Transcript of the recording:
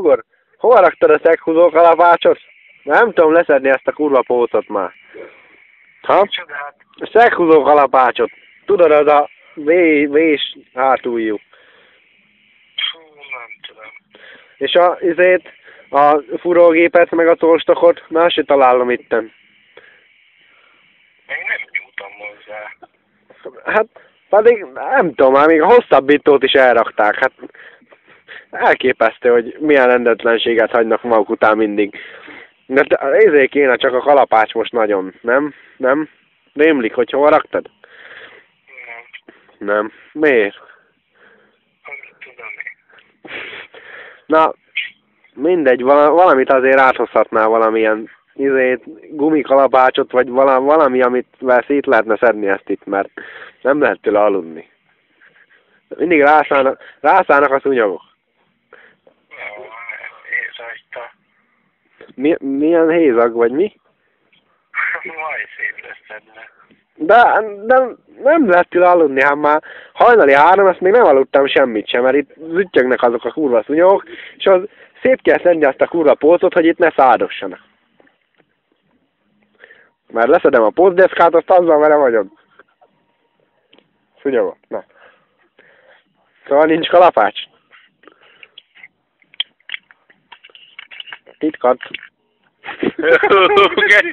Bogor, hova raktad a szeghúzó kalapácsot? Nem tudom leszedni ezt a kurva pócot már. Ha? A szeghúzó kalapácsot. Tudod, az a vés hátuljú. Nem tudom. És a furógépet meg a tolstokot már se találom itten. Még nem nyújtam hozzá. Hát pedig nem tudom, már még a hosszabbítót is elrakták. Hát elképesztő, hogy milyen rendetlenséget hagynak maguk után mindig. De ezért kéne csak a kalapács most nagyon, nem? Nem? Rémlik, hogy hova raktad? Nem. Nem. Miért? Nem tudom én. Na, mindegy, valamit azért áthozhatnál, valamilyen gumikalapácsot, vagy valami, amit szét lehetne szedni ezt itt, mert nem lehet tőle aludni. Mindig rászállnak a szúnyogok. Jó, érzajta. Milyen hézag, vagy mi? Majd szét lesz szedve. De nem lehet tőle aludni, hát már hajnali 3, ezt még nem aludtam semmit sem, mert itt züttyögnek azok a kurva szúnyogok, és az szét kell szedni azt a kurva pócot, hogy itt ne szádossanak. Mert leszedem a pócdeszkát, azt azzal vele vagyok. Szúnyogok, na. Szóval nincs kalapács. Titkat.